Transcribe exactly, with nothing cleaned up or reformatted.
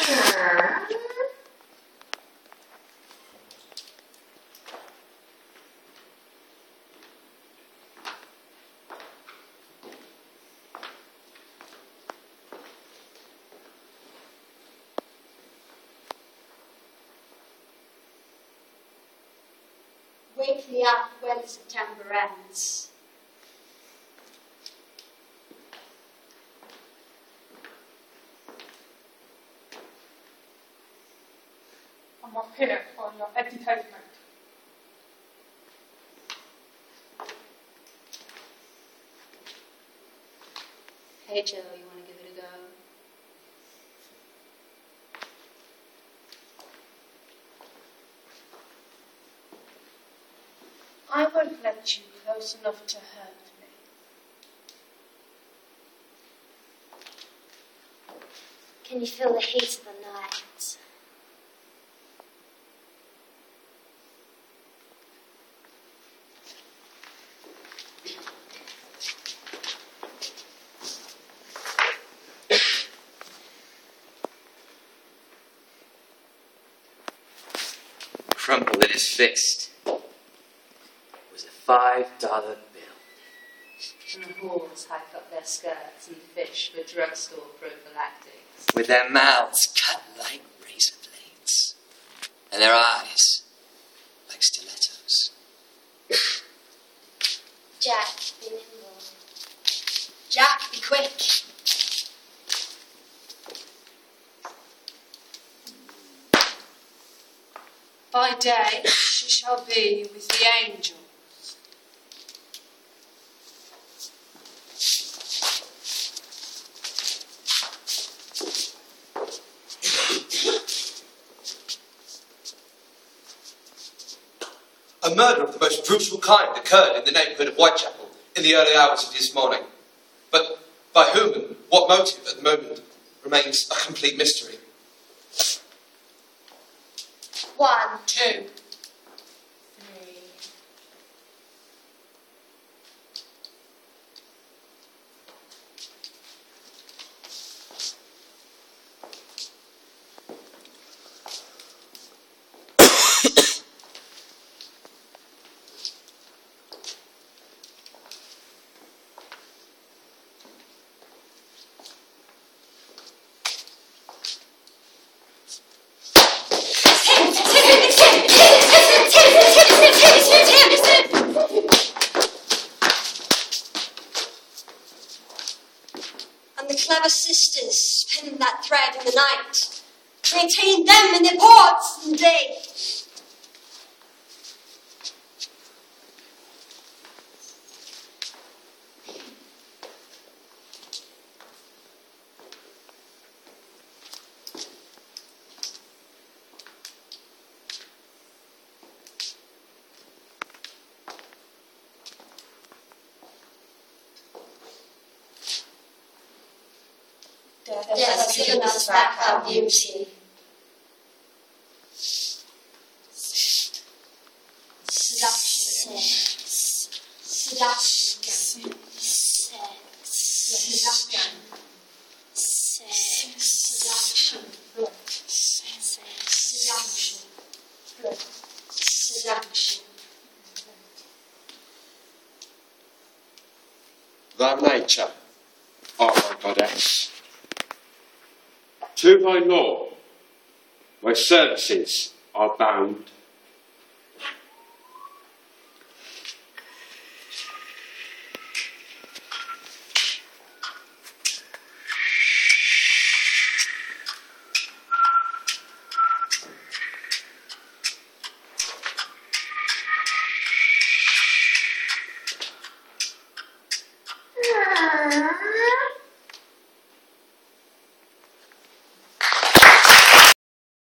Wake me up when September ends. I'm up here for your entertainment. Hey Joe, you want to give it a go? I won't let you close enough to hurt me. Can you feel the heat of the night? Crumpled in his fist was a five-dollar bill. And the whores hike up their skirts and fish for drugstore prophylactics. With their mouths cut like razor blades, and their eyes like stilettos. Jack, be nimble. Jack, be quick. By day she shall be with the angels. A murder of the most brutal kind occurred in the neighbourhood of Whitechapel in the early hours of this morning. But by whom and what motive at the moment remains a complete mystery. One, Two. three. And the clever sisters spinning that thread in the night, maintain them in their ports in the day. Death has given us back our beauty. Seduction. Seduction. Sex. Seduction. Sex. Seduction. Seduction. Seduction. Thy nature, O my goddess, to thy law, my services are bound.